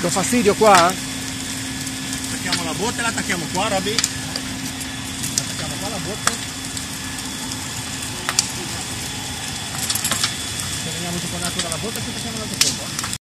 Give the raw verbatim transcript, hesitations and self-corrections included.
Do fastidio qua? Attacchiamo la botte e la attacchiamo qua, Robby. Attacchiamo qua la botte. Se veniamo giù con la botte ci attacchiamo l'altro fuoco.